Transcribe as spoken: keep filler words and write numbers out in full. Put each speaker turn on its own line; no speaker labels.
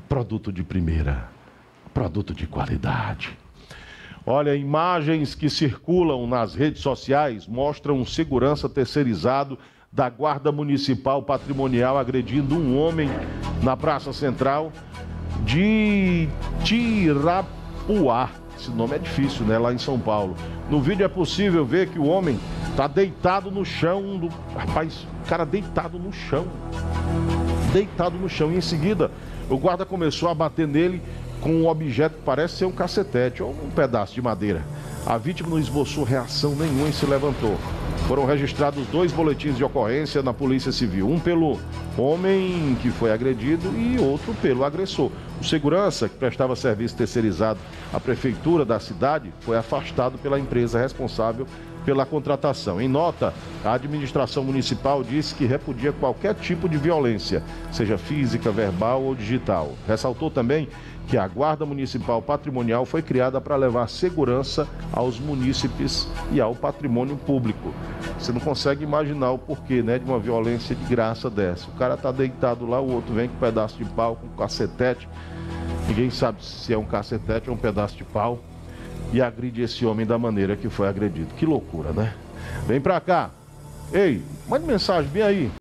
produto de primeira, produto de qualidade. Olha, imagens que circulam nas redes sociais mostram um segurança terceirizado da Guarda Municipal Patrimonial agredindo um homem na Praça Central de Tirapuá. Esse nome é difícil, né? Lá em São Paulo. No vídeo é possível ver que o homem está deitado no chão. Do... Rapaz, o cara deitado no chão. Deitado no chão. E em seguida, o guarda começou a bater nele com um objeto que parece ser um cacetete ou um pedaço de madeira. A vítima não esboçou reação nenhuma e se levantou. Foram registrados dois boletins de ocorrência na Polícia Civil. Um pelo homem que foi agredido e outro pelo agressor. O segurança, que prestava serviço terceirizado à prefeitura da cidade, foi afastado pela empresa responsável pela contratação. Em nota, a administração municipal disse que repudia qualquer tipo de violência, seja física, verbal ou digital. Ressaltou também que a Guarda Municipal Patrimonial foi criada para levar segurança aos munícipes e ao patrimônio público. Você não consegue imaginar o porquê, né, de uma violência de graça dessa. O cara está deitado lá, o outro vem com um pedaço de pau, com um cacetete. Ninguém sabe se é um cacetete ou um pedaço de pau. E agride esse homem da maneira que foi agredido. Que loucura, né? Vem pra cá. Ei, mande mensagem, vem aí.